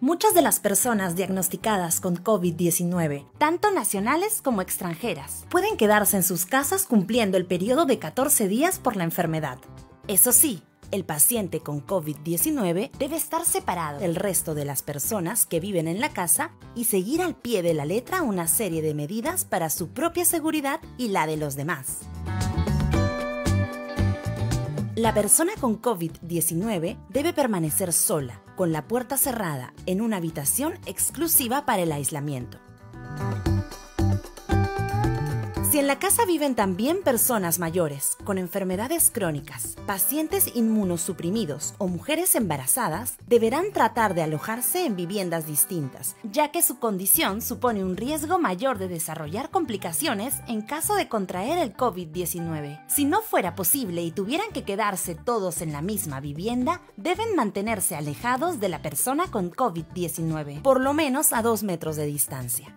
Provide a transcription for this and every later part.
Muchas de las personas diagnosticadas con COVID-19, tanto nacionales como extranjeras, pueden quedarse en sus casas cumpliendo el periodo de 14 días por la enfermedad. Eso sí, el paciente con COVID-19 debe estar separado del resto de las personas que viven en la casa y seguir al pie de la letra una serie de medidas para su propia seguridad y la de los demás. La persona con COVID-19 debe permanecer sola, con la puerta cerrada, en una habitación exclusiva para el aislamiento. Si en la casa viven también personas mayores, con enfermedades crónicas, pacientes inmunosuprimidos o mujeres embarazadas, deberán tratar de alojarse en viviendas distintas, ya que su condición supone un riesgo mayor de desarrollar complicaciones en caso de contraer el COVID-19. Si no fuera posible y tuvieran que quedarse todos en la misma vivienda, deben mantenerse alejados de la persona con COVID-19, por lo menos a 2 metros de distancia.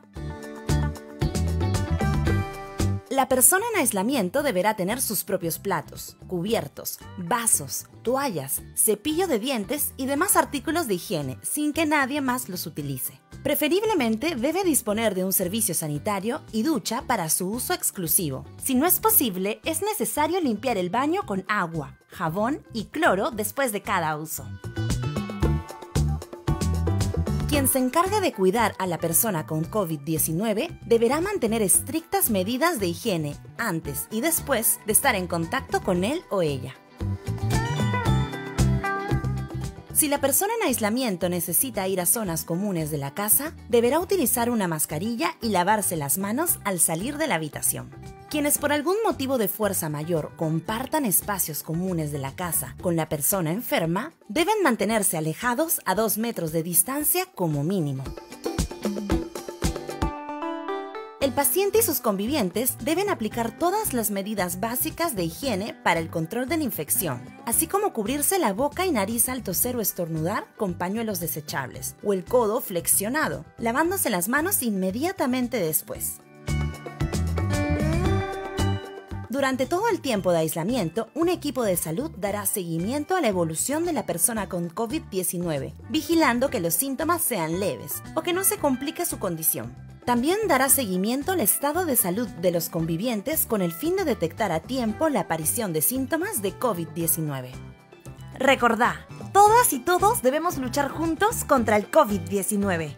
La persona en aislamiento deberá tener sus propios platos, cubiertos, vasos, toallas, cepillo de dientes y demás artículos de higiene, sin que nadie más los utilice. Preferiblemente debe disponer de un servicio sanitario y ducha para su uso exclusivo. Si no es posible, es necesario limpiar el baño con agua, jabón y cloro después de cada uso. Quien se encargue de cuidar a la persona con COVID-19 deberá mantener estrictas medidas de higiene antes y después de estar en contacto con él o ella. Si la persona en aislamiento necesita ir a zonas comunes de la casa, deberá utilizar una mascarilla y lavarse las manos al salir de la habitación. Quienes por algún motivo de fuerza mayor compartan espacios comunes de la casa con la persona enferma, deben mantenerse alejados a 2 metros de distancia como mínimo. El paciente y sus convivientes deben aplicar todas las medidas básicas de higiene para el control de la infección, así como cubrirse la boca y nariz al toser o estornudar con pañuelos desechables o el codo flexionado, lavándose las manos inmediatamente después. Durante todo el tiempo de aislamiento, un equipo de salud dará seguimiento a la evolución de la persona con COVID-19, vigilando que los síntomas sean leves o que no se complique su condición. También dará seguimiento al estado de salud de los convivientes con el fin de detectar a tiempo la aparición de síntomas de COVID-19. Recordá, todas y todos debemos luchar juntos contra el COVID-19.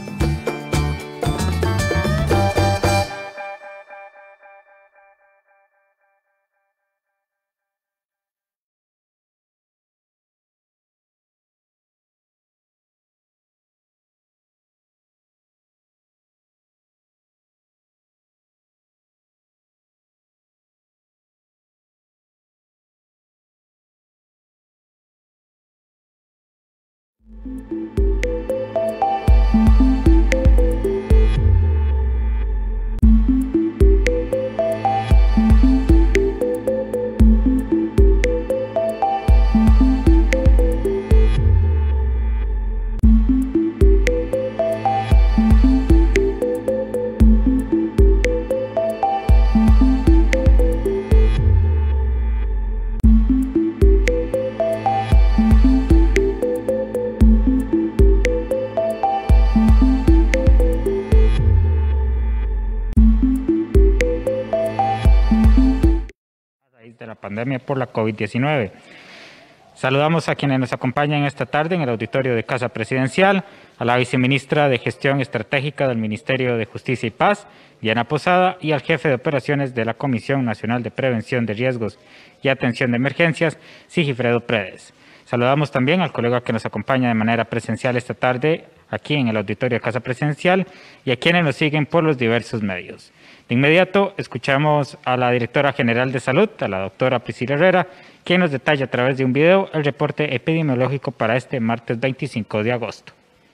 De la pandemia por la COVID-19. Saludamos a quienes nos acompañan esta tarde en el auditorio de Casa Presidencial, a la viceministra de Gestión Estratégica del Ministerio de Justicia y Paz, Diana Posada, y al jefe de operaciones de la Comisión Nacional de Prevención de Riesgos y Atención de Emergencias, Sigifredo Predes. Saludamos también al colega que nos acompaña de manera presencial esta tarde aquí en el auditorio de Casa Presidencial y a quienes nos siguen por los diversos medios. De inmediato escuchamos a la directora general de Salud, a la doctora Priscila Herrera, quien nos detalla a través de un video el reporte epidemiológico para este martes 25 de agosto.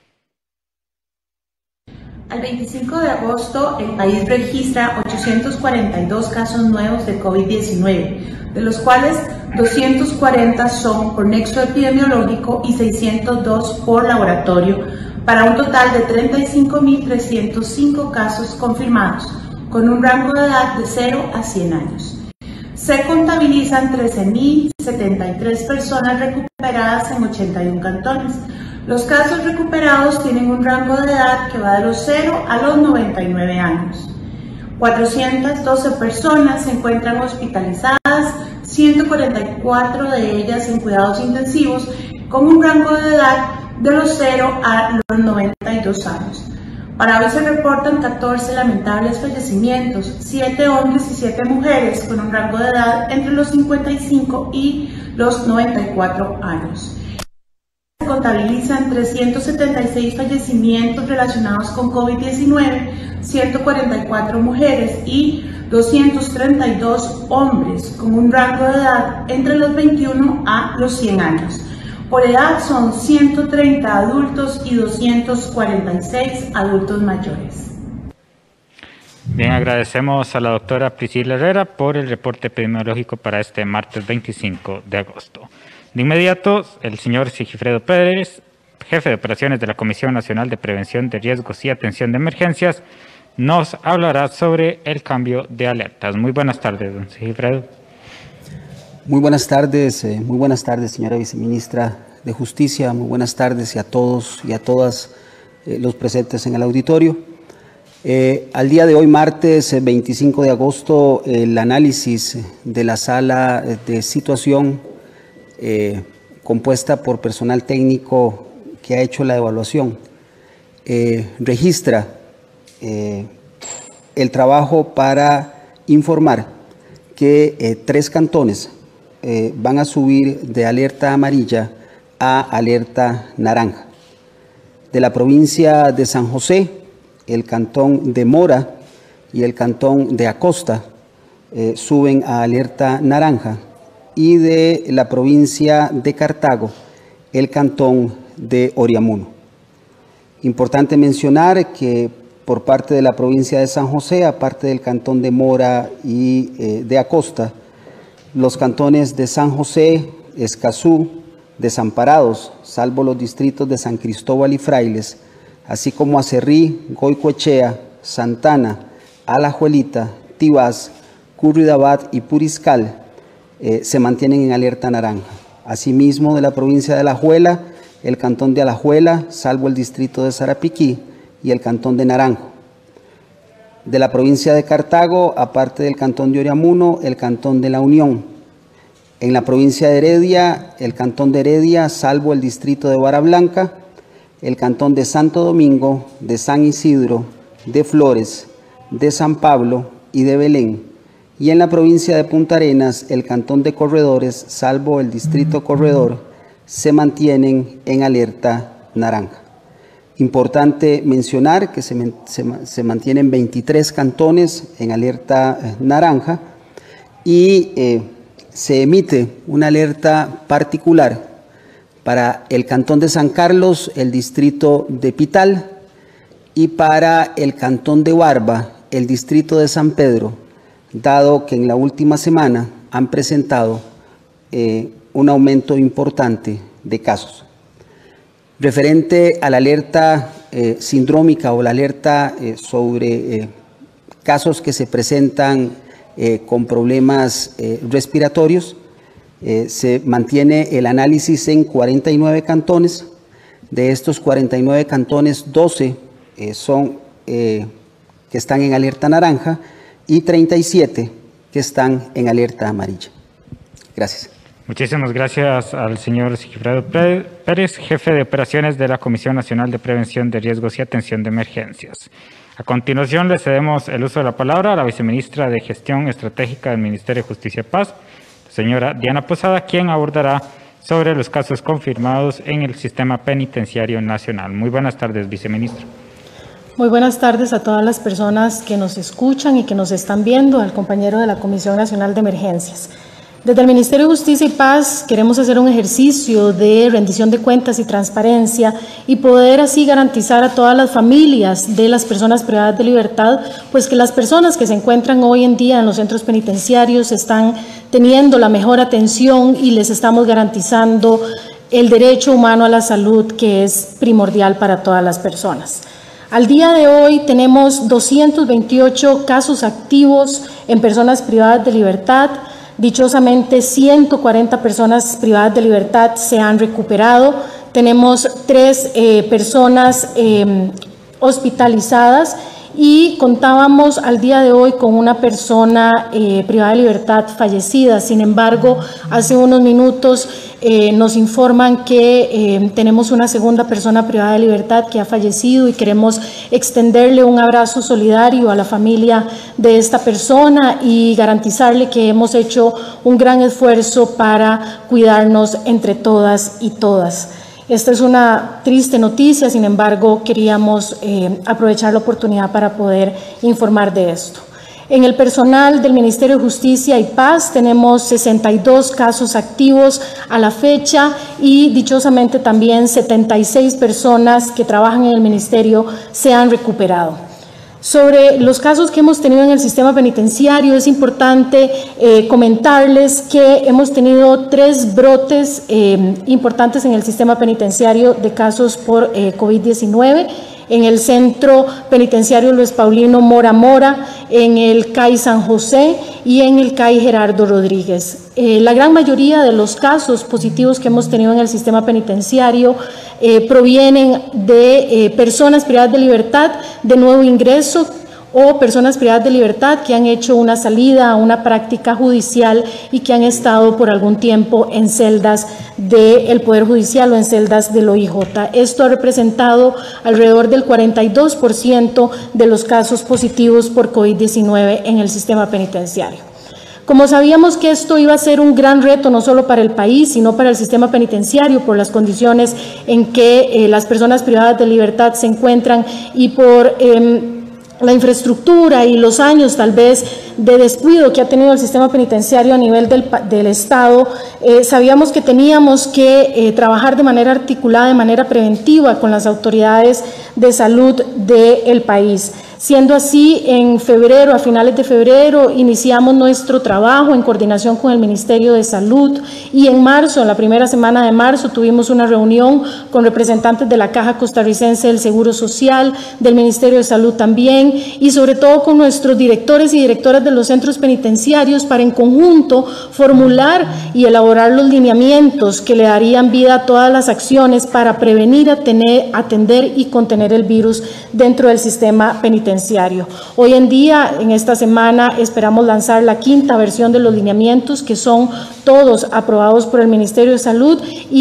Al 25 de agosto, el país registra 842 casos nuevos de COVID-19, de los cuales 240 son por nexo epidemiológico y 602 por laboratorio, para un total de 35.305 casos confirmados, con un rango de edad de 0 a 100 años. Se contabilizan 13.073 personas recuperadas en 81 cantones, Los casos recuperados tienen un rango de edad que va de los 0 a los 99 años. 412 personas se encuentran hospitalizadas, 144 de ellas en cuidados intensivos, con un rango de edad de los 0 a los 92 años. Para hoy se reportan 14 lamentables fallecimientos, 7 hombres y 7 mujeres con un rango de edad entre los 55 y los 94 años. Se contabilizan 376 fallecimientos relacionados con COVID-19, 144 mujeres y 232 hombres con un rango de edad entre los 21 a los 100 años. Por edad son 130 adultos y 246 adultos mayores. Bien, agradecemos a la doctora Priscila Herrera por el reporte epidemiológico para este martes 25 de agosto. De inmediato, el señor Sigifredo Pérez, jefe de operaciones de la Comisión Nacional de Prevención de Riesgos y Atención de Emergencias, nos hablará sobre el cambio de alertas. Muy buenas tardes, don Sigifredo. Muy buenas tardes, señora viceministra de Justicia. Muy buenas tardes a todos y a todas los presentes en el auditorio. Al día de hoy, martes 25 de agosto, el análisis de la sala de situación compuesta por personal técnico que ha hecho la evaluación registra el trabajo para informar que 3 cantones van a subir de alerta amarilla a alerta naranja. De la provincia de San José, el cantón de Mora y el cantón de Acosta suben a alerta naranja, y de la provincia de Cartago, el cantón de Oriamuno. Importante mencionar que por parte de la provincia de San José, aparte del cantón de Mora y de Acosta, los cantones de San José, Escazú, Desamparados, salvo los distritos de San Cristóbal y Frailes, así como Acerrí, Goicoechea, Santana, Alajuelita, Tibás, Curridabat y Puriscal, se mantienen en alerta naranja. Asimismo, de la provincia de Alajuela, el cantón de Alajuela, salvo el distrito de Sarapiquí, y el cantón de Naranjo. De la provincia de Cartago, aparte del cantón de Oriamuno, el cantón de La Unión. En la provincia de Heredia, el cantón de Heredia, salvo el distrito de Vara Blanca, el cantón de Santo Domingo, de San Isidro, de Flores, de San Pablo y de Belén. Y en la provincia de Punta Arenas, el cantón de Corredores, salvo el distrito Corredor, se mantienen en alerta naranja. Importante mencionar que se mantienen 23 cantones en alerta naranja y se emite una alerta particular para el cantón de San Carlos, el distrito de Pital, y para el cantón de Barba, el distrito de San Pedro, dado que en la última semana han presentado un aumento importante de casos. Referente a la alerta sindrómica o la alerta sobre casos que se presentan con problemas respiratorios, se mantiene el análisis en 49 cantones. De estos 49 cantones, 12 son que están en alerta naranja y 37 que están en alerta amarilla. Gracias. Muchísimas gracias al señor Sigifredo Pérez, jefe de operaciones de la Comisión Nacional de Prevención de Riesgos y Atención de Emergencias. A continuación, le cedemos el uso de la palabra a la viceministra de Gestión Estratégica del Ministerio de Justicia y Paz, señora Diana Posada, quien abordará sobre los casos confirmados en el Sistema Penitenciario Nacional. Muy buenas tardes, viceministro. Muy buenas tardes a todas las personas que nos escuchan y que nos están viendo, al compañero de la Comisión Nacional de Emergencias. Desde el Ministerio de Justicia y Paz queremos hacer un ejercicio de rendición de cuentas y transparencia y poder así garantizar a todas las familias de las personas privadas de libertad, pues que las personas que se encuentran hoy en día en los centros penitenciarios están teniendo la mejor atención y les estamos garantizando el derecho humano a la salud, que es primordial para todas las personas. Al día de hoy tenemos 228 casos activos en personas privadas de libertad. Dichosamente, 140 personas privadas de libertad se han recuperado, tenemos 3 personas hospitalizadas y contábamos al día de hoy con una persona privada de libertad fallecida. Sin embargo, hace unos minutos nos informan que tenemos una segunda persona privada de libertad que ha fallecido y queremos extenderle un abrazo solidario a la familia de esta persona y garantizarle que hemos hecho un gran esfuerzo para cuidarnos entre todas y todas. Esta es una triste noticia, sin embargo, queríamos aprovechar la oportunidad para poder informar de esto. En el personal del Ministerio de Justicia y Paz tenemos 62 casos activos a la fecha y dichosamente también 76 personas que trabajan en el Ministerio se han recuperado. Sobre los casos que hemos tenido en el sistema penitenciario, es importante comentarles que hemos tenido 3 brotes importantes en el sistema penitenciario de casos por COVID-19. En el Centro Penitenciario Luis Paulino Mora Mora, en el CAI San José y en el CAI Gerardo Rodríguez. La gran mayoría de los casos positivos que hemos tenido en el sistema penitenciario provienen de personas privadas de libertad de nuevo ingreso o personas privadas de libertad que han hecho una salida a una práctica judicial y que han estado por algún tiempo en celdas del Poder Judicial o en celdas del OIJ. Esto ha representado alrededor del 42% de los casos positivos por COVID-19 en el sistema penitenciario. Como sabíamos que esto iba a ser un gran reto no solo para el país, sino para el sistema penitenciario por las condiciones en que las personas privadas de libertad se encuentran y por la infraestructura y los años tal vez de descuido que ha tenido el sistema penitenciario a nivel del Estado, sabíamos que teníamos que trabajar de manera articulada, de manera preventiva con las autoridades de salud del país. Siendo así, en febrero, a finales de febrero, iniciamos nuestro trabajo en coordinación con el Ministerio de Salud y en marzo, en la primera semana de marzo, tuvimos una reunión con representantes de la Caja Costarricense del Seguro Social, del Ministerio de Salud también y sobre todo con nuestros directores y directoras de los centros penitenciarios para en conjunto formular y elaborar los lineamientos que le darían vida a todas las acciones para prevenir, atender y contener el virus dentro del sistema penitenciario. Hoy en día, en esta semana, esperamos lanzar la 5ª versión de los lineamientos que son todos aprobados por el Ministerio de Salud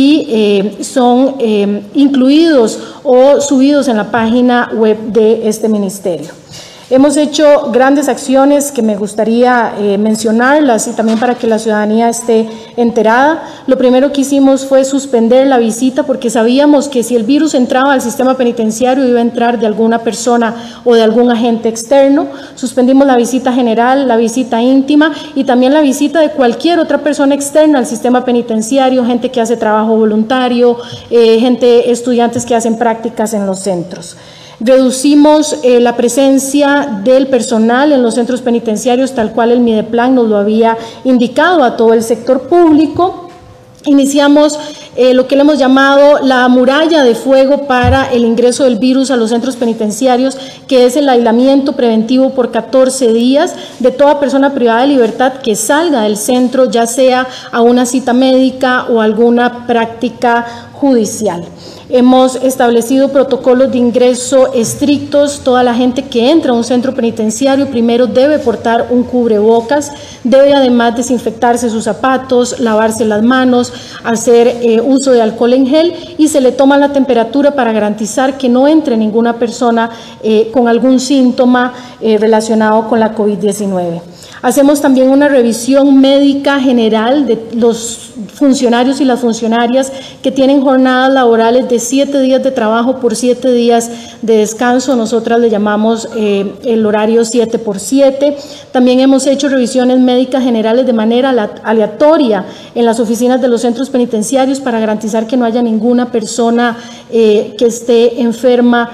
y son incluidos o subidos en la página web de este ministerio. Hemos hecho grandes acciones que me gustaría mencionarlas y también para que la ciudadanía esté enterada. Lo primero que hicimos fue suspender la visita porque sabíamos que si el virus entraba al sistema penitenciario iba a entrar de alguna persona o de algún agente externo. Suspendimos la visita general, la visita íntima y también la visita de cualquier otra persona externa al sistema penitenciario, gente que hace trabajo voluntario, estudiantes que hacen prácticas en los centros. Reducimos la presencia del personal en los centros penitenciarios tal cual el Mideplan nos lo había indicado a todo el sector público. Iniciamos lo que le hemos llamado la muralla de fuego para el ingreso del virus a los centros penitenciarios, que es el aislamiento preventivo por 14 días de toda persona privada de libertad que salga del centro, ya sea a una cita médica o alguna práctica judicial. Hemos establecido protocolos de ingreso estrictos. Toda la gente que entra a un centro penitenciario primero debe portar un cubrebocas, debe además desinfectarse sus zapatos, lavarse las manos, hacer uso de alcohol en gel y se le toma la temperatura para garantizar que no entre ninguna persona con algún síntoma relacionado con la COVID-19. Hacemos también una revisión médica general de los funcionarios y las funcionarias que tienen jornadas laborales de 7 días de trabajo por 7 días de descanso. Nosotras le llamamos el horario 7x7. También hemos hecho revisiones médicas generales de manera aleatoria en las oficinas de los centros penitenciarios para garantizar que no haya ninguna persona que esté enferma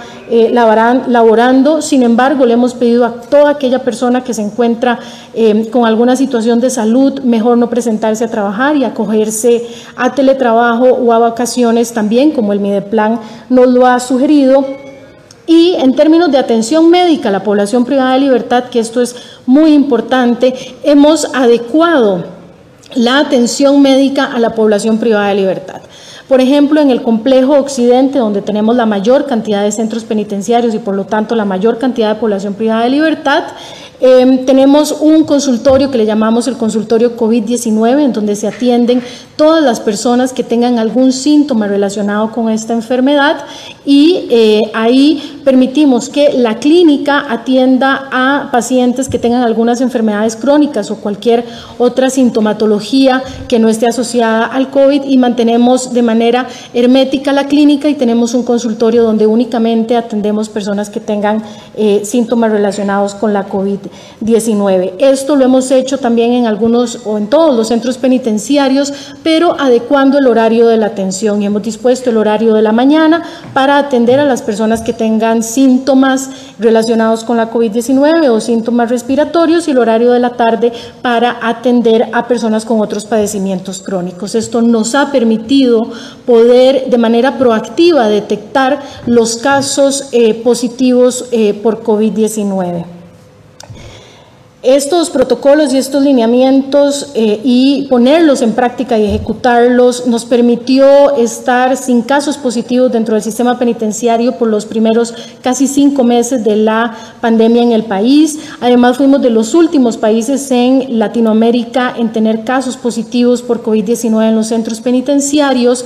laborando. Sin embargo, le hemos pedido a toda aquella persona que se encuentra con alguna situación de salud, mejor no presentarse a trabajar y acogerse a teletrabajo o a vacaciones también, como el Mideplan nos lo ha sugerido. Y en términos de atención médica a la población privada de libertad, que esto es muy importante, hemos adecuado la atención médica a la población privada de libertad. Por ejemplo, en el complejo Occidente, donde tenemos la mayor cantidad de centros penitenciarios y por lo tanto la mayor cantidad de población privada de libertad, tenemos un consultorio que le llamamos el consultorio COVID-19, en donde se atienden todas las personas que tengan algún síntoma relacionado con esta enfermedad, y ahí permitimos que la clínica atienda a pacientes que tengan algunas enfermedades crónicas o cualquier otra sintomatología que no esté asociada al COVID, y mantenemos de manera hermética la clínica y tenemos un consultorio donde únicamente atendemos personas que tengan síntomas relacionados con la COVID-19. Esto lo hemos hecho también en algunos o en todos los centros penitenciarios, pero adecuando el horario de la atención, y hemos dispuesto el horario de la mañana para atender a las personas que tengan síntomas relacionados con la COVID-19 o síntomas respiratorios, y el horario de la tarde para atender a personas con otros padecimientos crónicos. Esto nos ha permitido poder de manera proactiva detectar los casos positivos por COVID-19. Estos protocolos y estos lineamientos y ponerlos en práctica y ejecutarlos nos permitió estar sin casos positivos dentro del sistema penitenciario por los primeros casi 5 meses de la pandemia en el país. Además, fuimos de los últimos países en Latinoamérica en tener casos positivos por COVID-19 en los centros penitenciarios,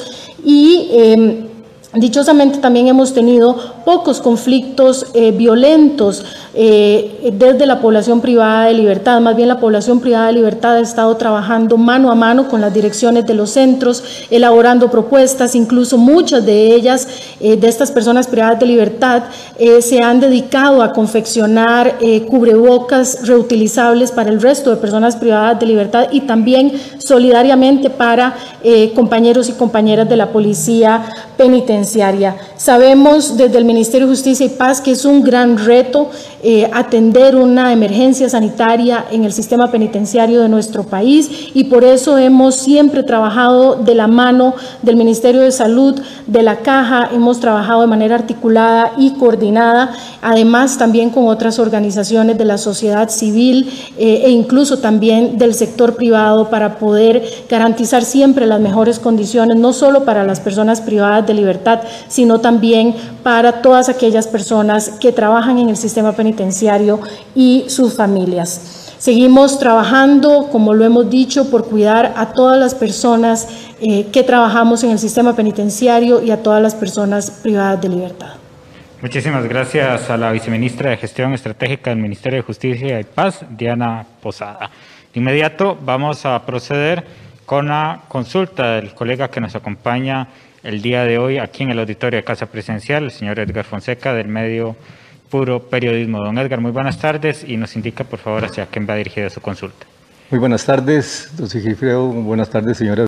y dichosamente también hemos tenido pocos conflictos violentos desde la población privada de libertad. Más bien, la población privada de libertad ha estado trabajando mano a mano con las direcciones de los centros, elaborando propuestas. Incluso muchas de ellas, de estas personas privadas de libertad, se han dedicado a confeccionar cubrebocas reutilizables para el resto de personas privadas de libertad, y también solidariamente para compañeros y compañeras de la policía penitenciaria. Sabemos desde el Ministerio de Justicia y Paz que es un gran reto atender una emergencia sanitaria en el sistema penitenciario de nuestro país, y por eso hemos siempre trabajado de la mano del Ministerio de Salud, de la Caja. Hemos trabajado de manera articulada y coordinada, además también con otras organizaciones de la sociedad civil e incluso también del sector privado, para poder garantizar siempre las mejores condiciones, no solo para las personas privadas de libertad, sino también para todas aquellas personas que trabajan en el sistema penitenciario y sus familias. Seguimos trabajando, como lo hemos dicho, por cuidar a todas las personas que trabajamos en el sistema penitenciario y a todas las personas privadas de libertad. Muchísimas gracias a la viceministra de Gestión Estratégica del Ministerio de Justicia y Paz, Diana Posada. De inmediato vamos a proceder con la consulta del colega que nos acompaña el día de hoy aquí en el auditorio de Casa Presidencial, el señor Edgar Fonseca, del medio Puro Periodismo. Don Edgar, muy buenas tardes, y nos indica por favor hacia quién va dirigida su consulta. Muy buenas tardes, don Sigifredo. Buenas tardes, señora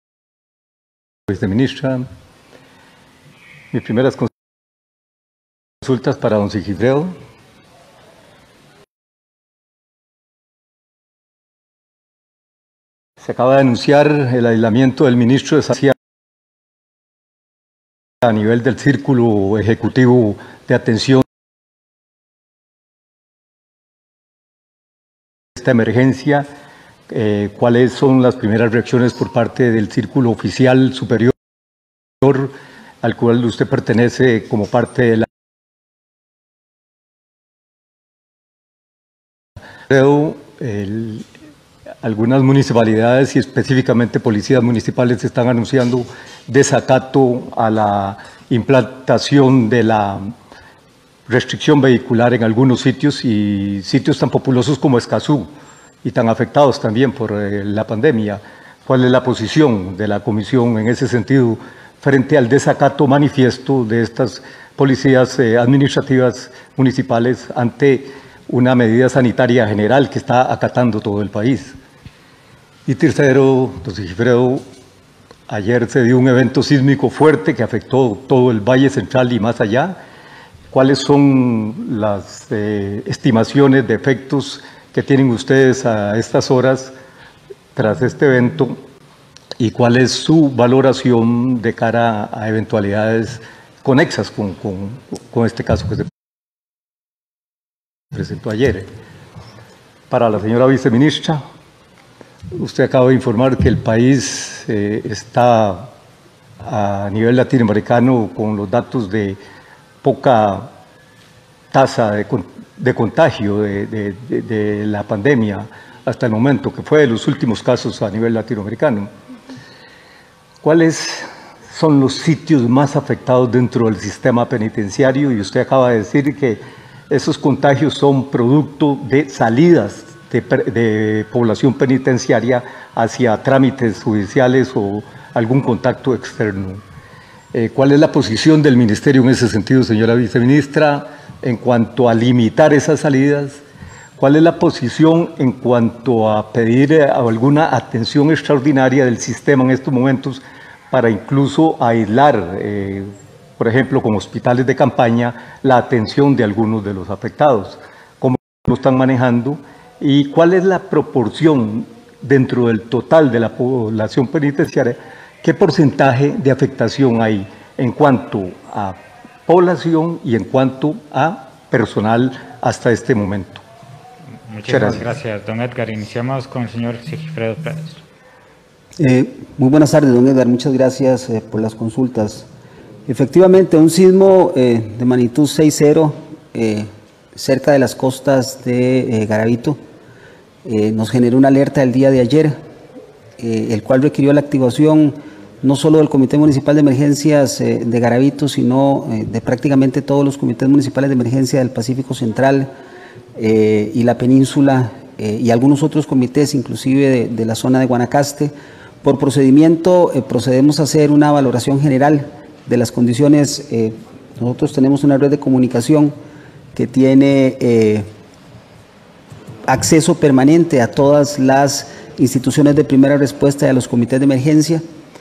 viceministra. Mis primeras consultas para don Sigifredo. Se acaba de anunciar el aislamiento del ministro de Salud a nivel del Círculo Ejecutivo de Atención a esta emergencia. ¿Cuáles son las primeras reacciones por parte del Círculo Oficial Superior al cual usted pertenece como parte de la... Algunas municipalidades y específicamente policías municipales están anunciando desacato a la implantación de la restricción vehicular en algunos sitios, y sitios tan populosos como Escazú y tan afectados también por la pandemia. ¿Cuál es la posición de la Comisión en ese sentido frente al desacato manifiesto de estas policías administrativas municipales ante una medida sanitaria general que está acatando todo el país? Y tercero, don Sigifredo, ayer se dio un evento sísmico fuerte que afectó todo el Valle Central y más allá. ¿Cuáles son las estimaciones de efectos que tienen ustedes a estas horas tras este evento, y cuál es su valoración de cara a eventualidades conexas con este caso que se presentó ayer? Para la señora viceministra, usted acaba de informar que el país está a nivel latinoamericano con los datos de poca tasa de contagio de la pandemia hasta el momento, que fue de los últimos casos a nivel latinoamericano. ¿Cuáles son los sitios más afectados dentro del sistema penitenciario? Y usted acaba de decir que esos contagios son producto de salidas de población penitenciaria hacia trámites judiciales o algún contacto externo. ¿Cuál es la posición del Ministerio en ese sentido, señora viceministra, en cuanto a limitar esas salidas? ¿Cuál es la posición en cuanto a pedir alguna atención extraordinaria del sistema en estos momentos para incluso aislar, por ejemplo, con hospitales de campaña, la atención de algunos de los afectados? ¿Cómo lo están manejando? ¿Y cuál es la proporción dentro del total de la población penitenciaria? ¿Qué porcentaje de afectación hay en cuanto a población y en cuanto a personal hasta este momento? Muchas gracias, don Edgar. Iniciamos con el señor Sigifredo Pérez. Muy buenas tardes, don Edgar. Muchas gracias por las consultas. Efectivamente, un sismo de magnitud 6.0 cerca de las costas de Garavito nos generó una alerta el día de ayer, el cual requirió la activación no solo del Comité Municipal de Emergencias de Garavito, sino de prácticamente todos los comités municipales de emergencia del Pacífico Central y la península y algunos otros comités, inclusive de la zona de Guanacaste. Por procedimiento, procedemos a hacer una valoración general de las condiciones. Nosotros tenemos una red de comunicación que tiene acceso permanente a todas las instituciones de primera respuesta y a los comités de emergencia.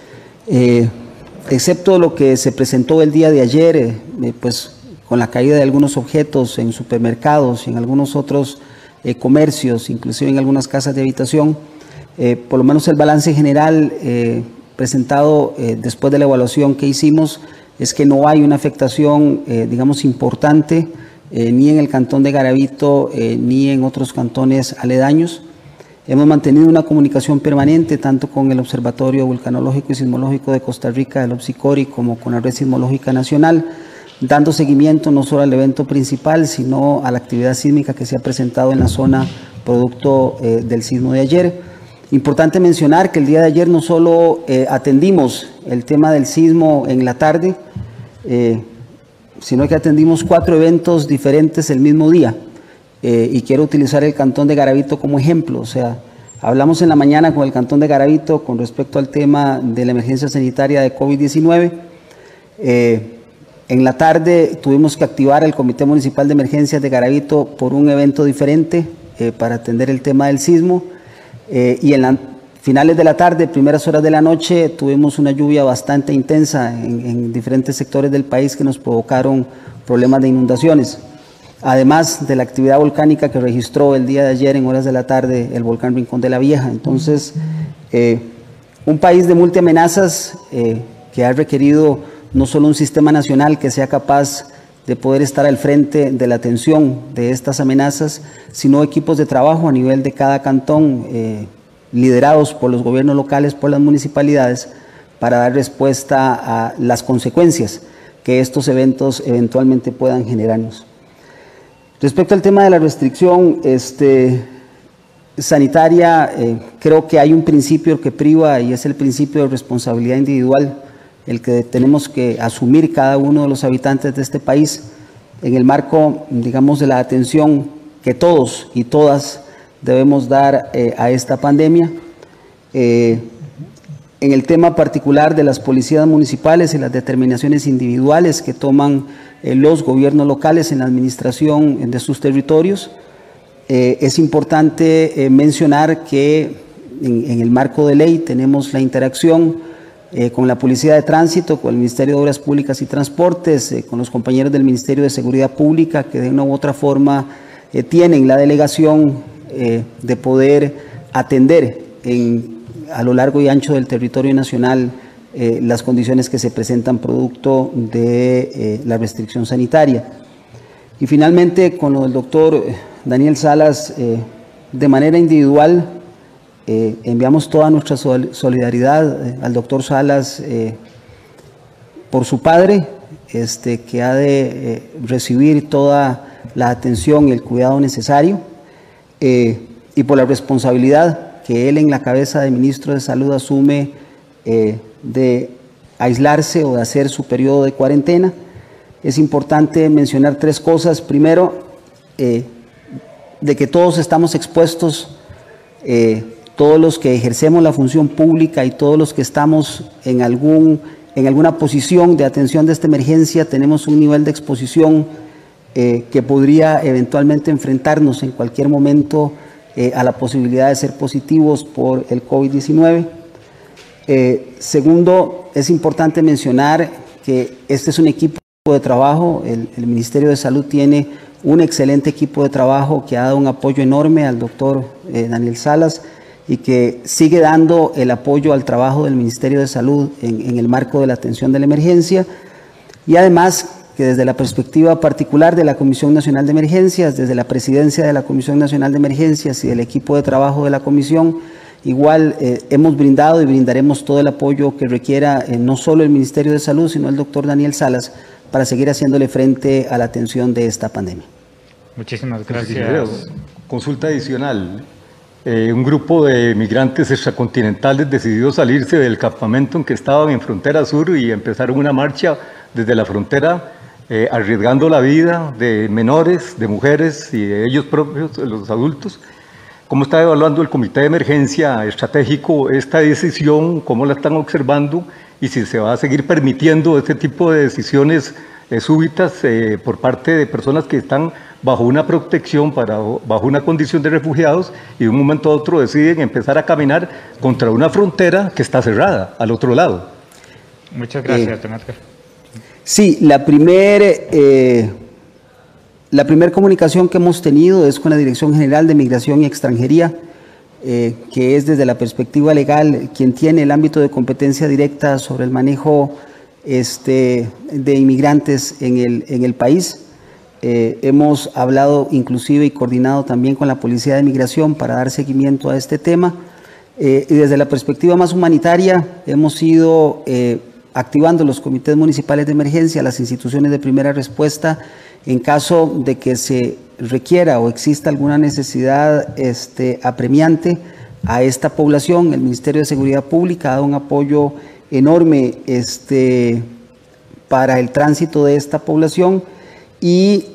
Excepto lo que se presentó el día de ayer, pues con la caída de algunos objetos en supermercados y en algunos otros comercios, inclusive en algunas casas de habitación, por lo menos el balance general presentado después de la evaluación que hicimos es que no hay una afectación, digamos, importante ni en el cantón de Garavito ni en otros cantones aledaños. Hemos mantenido una comunicación permanente tanto con el Observatorio Vulcanológico y Sismológico de Costa Rica, el OBSICORI, como con la Red Sismológica Nacional, dando seguimiento no solo al evento principal, sino a la actividad sísmica que se ha presentado en la zona producto del sismo de ayer. Importante mencionar que el día de ayer no solo atendimos el tema del sismo en la tarde, sino que atendimos 4 eventos diferentes el mismo día. Y quiero utilizar el cantón de Garavito como ejemplo. O sea, hablamos en la mañana con el cantón de Garavito con respecto al tema de la emergencia sanitaria de COVID-19. En la tarde tuvimos que activar el Comité Municipal de Emergencias de Garavito por un evento diferente para atender el tema del sismo. Y en las finales de la tarde, primeras horas de la noche, tuvimos una lluvia bastante intensa en diferentes sectores del país que nos provocaron problemas de inundaciones. Además de la actividad volcánica que registró el día de ayer en horas de la tarde el volcán Rincón de la Vieja. Entonces, un país de multiamenazas que ha requerido no solo un sistema nacional que sea capaz de poder estar al frente de la atención de estas amenazas, sino equipos de trabajo a nivel de cada cantón, liderados por los gobiernos locales, por las municipalidades, para dar respuesta a las consecuencias que estos eventos eventualmente puedan generarnos. Respecto al tema de la restricción sanitaria, creo que hay un principio que priva y es el principio de responsabilidad individual, el que tenemos que asumir cada uno de los habitantes de este país en el marco, digamos, de la atención que todos y todas debemos dar a esta pandemia. En el tema particular de las policías municipales y las determinaciones individuales que toman los gobiernos locales en la administración de sus territorios, es importante mencionar que en el marco de ley tenemos la interacción con la Policía de Tránsito, con el Ministerio de Obras Públicas y Transportes, con los compañeros del Ministerio de Seguridad Pública, que de una u otra forma tienen la delegación de poder atender a lo largo y ancho del territorio nacional las condiciones que se presentan producto de la restricción sanitaria. Y finalmente, con lo del doctor Daniel Salas, de manera individual, enviamos toda nuestra solidaridad al doctor Salas por su padre, que ha de recibir toda la atención y el cuidado necesario, y por la responsabilidad que él en la cabeza de ministro de Salud asume de aislarse o de hacer su periodo de cuarentena. Es importante mencionar tres cosas. Primero, de que todos estamos expuestos, todos los que ejercemos la función pública y todos los que estamos en alguna posición de atención de esta emergencia, tenemos un nivel de exposición que podría eventualmente enfrentarnos en cualquier momento a la posibilidad de ser positivos por el COVID-19. Segundo, es importante mencionar que este es un equipo de trabajo. El Ministerio de Salud tiene un excelente equipo de trabajo que ha dado un apoyo enorme al doctor Daniel Salas y que sigue dando el apoyo al trabajo del Ministerio de Salud en el marco de la atención de la emergencia, y además que desde la perspectiva particular de la Comisión Nacional de Emergencias, desde la presidencia de la Comisión Nacional de Emergencias y del equipo de trabajo de la Comisión, igual hemos brindado y brindaremos todo el apoyo que requiera no solo el Ministerio de Salud, sino el doctor Daniel Salas, para seguir haciéndole frente a la atención de esta pandemia. Muchísimas gracias. Consulta adicional. Un grupo de migrantes extracontinentales decidió salirse del campamento en que estaban en frontera sur y empezaron una marcha desde la frontera, arriesgando la vida de menores, de mujeres y de ellos propios, de los adultos. ¿Cómo está evaluando el Comité de Emergencia Estratégico esta decisión? ¿Cómo la están observando? Y si se va a seguir permitiendo este tipo de decisiones súbitas por parte de personas que están bajo una protección, bajo una condición de refugiados, y de un momento a otro deciden empezar a caminar contra una frontera que está cerrada al otro lado. Muchas gracias, don Edgar. Sí, la primera comunicación que hemos tenido es con la Dirección General de Migración y Extranjería, que es desde la perspectiva legal quien tiene el ámbito de competencia directa sobre el manejo de inmigrantes en el país. Hemos hablado inclusive y coordinado también con la Policía de Migración para dar seguimiento a este tema. Y desde la perspectiva más humanitaria hemos ido activando los comités municipales de emergencia, las instituciones de primera respuesta, en caso de que se requiera o exista alguna necesidad apremiante a esta población. El Ministerio de Seguridad Pública ha dado un apoyo enorme para el tránsito de esta población, y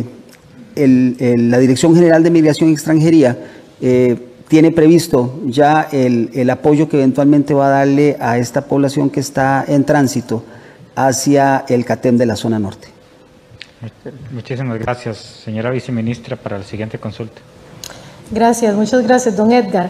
la Dirección General de Migración y Extranjería tiene previsto ya el apoyo que eventualmente va a darle a esta población que está en tránsito hacia el CATEM de la zona norte. Muchísimas gracias, señora viceministra, para la siguiente consulta. Gracias, muchas gracias, don Edgar.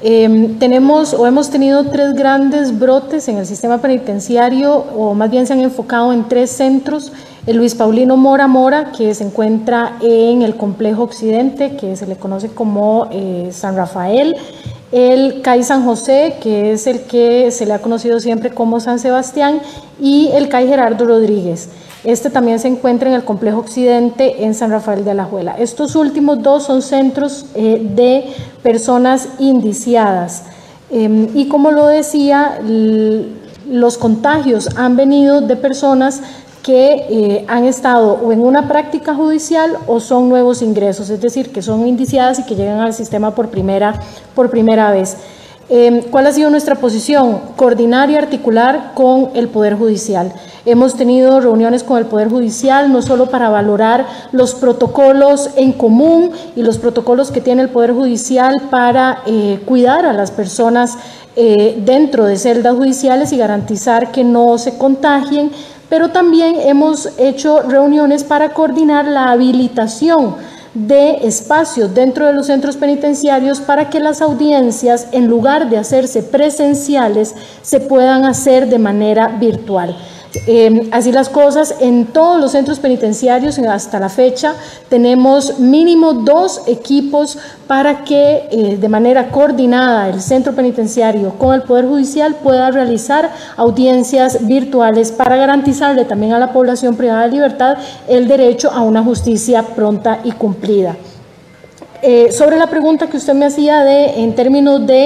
Hemos tenido 3 grandes brotes en el sistema penitenciario, o más bien se han enfocado en 3 centros. El Luis Paulino Mora, que se encuentra en el complejo occidente, que se le conoce como San Rafael. El CAI San José, que es el que se le ha conocido siempre como San Sebastián, y el CAI Gerardo Rodríguez. Este también se encuentra en el complejo occidente en San Rafael de Alajuela. Estos últimos 2 son centros de personas indiciadas. Y como lo decía, los contagios han venido de personas que han estado o en una práctica judicial o son nuevos ingresos, es decir, que son indiciadas y que llegan al sistema por primera vez. ¿Cuál ha sido nuestra posición? Coordinar y articular con el Poder Judicial. Hemos tenido reuniones con el Poder Judicial, no solo para valorar los protocolos en común y los protocolos que tiene el Poder Judicial para cuidar a las personas dentro de celdas judiciales y garantizar que no se contagien, pero también hemos hecho reuniones para coordinar la habilitación de espacios dentro de los centros penitenciarios para que las audiencias, en lugar de hacerse presenciales, se puedan hacer de manera virtual. Así las cosas, en todos los centros penitenciarios hasta la fecha tenemos mínimo 2 equipos para que de manera coordinada el centro penitenciario con el Poder Judicial pueda realizar audiencias virtuales para garantizarle también a la población privada de libertad el derecho a una justicia pronta y cumplida. Sobre la pregunta que usted me hacía en términos de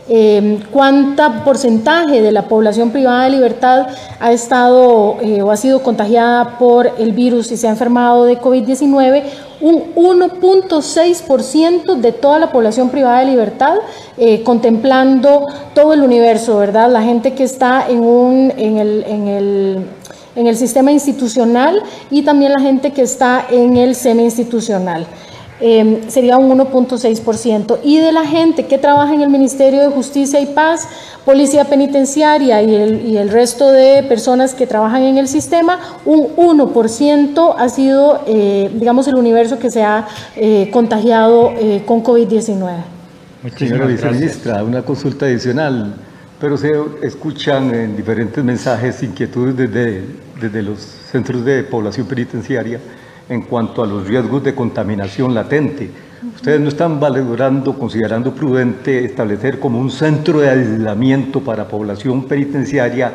cuánto porcentaje de la población privada de libertad ha estado o ha sido contagiada por el virus y se ha enfermado de COVID-19, un 1.6% de toda la población privada de libertad, contemplando todo el universo, ¿verdad? La gente que está en el sistema institucional y también la gente que está en el semi-institucional. Sería un 1.6%. Y de la gente que trabaja en el Ministerio de Justicia y Paz, Policía Penitenciaria y el resto de personas que trabajan en el sistema, un 1% ha sido, digamos, el universo que se ha contagiado con COVID-19. Señora viceministra, una consulta adicional, pero se escuchan en diferentes mensajes inquietudes desde los centros de población penitenciaria en cuanto a los riesgos de contaminación latente. ¿Ustedes no están considerando prudente establecer como un centro de aislamiento para población penitenciaria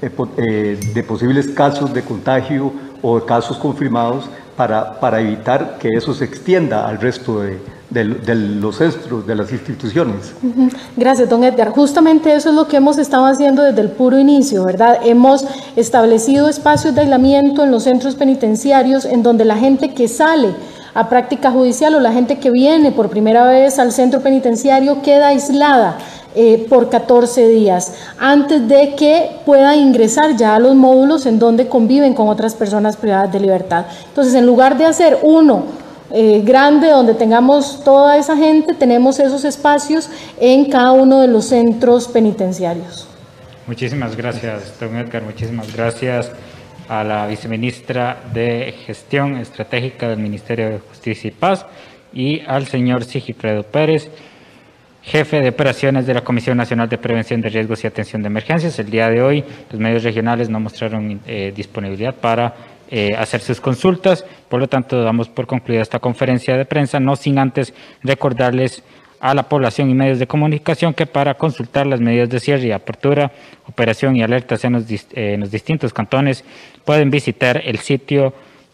de posibles casos de contagio o de casos confirmados para evitar que eso se extienda al resto de los centros, de las instituciones? Gracias, don Edgar. Justamente eso es lo que hemos estado haciendo desde el puro inicio, ¿verdad? Hemos establecido espacios de aislamiento en los centros penitenciarios en donde la gente que sale a práctica judicial o la gente que viene por primera vez al centro penitenciario queda aislada por 14 días antes de que pueda ingresar ya a los módulos en donde conviven con otras personas privadas de libertad. Entonces, en lugar de hacer uno grande donde tengamos toda esa gente, tenemos esos espacios en cada uno de los centros penitenciarios. Muchísimas gracias, don Edgar. Muchísimas gracias a la viceministra de Gestión Estratégica del Ministerio de Justicia y Paz y al señor Sigifredo Pérez, jefe de operaciones de la Comisión Nacional de Prevención de Riesgos y Atención de Emergencias. El día de hoy los medios regionales no mostraron disponibilidad para hacer sus consultas, por lo tanto damos por concluida esta conferencia de prensa, no sin antes recordarles a la población y medios de comunicación que para consultar las medidas de cierre y apertura, operación y alertas en los distintos cantones pueden visitar el sitio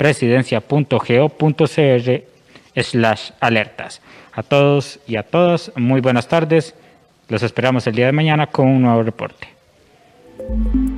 presidencia.go.cr/alertas. A todos y a todas, muy buenas tardes. Los esperamos el día de mañana con un nuevo reporte.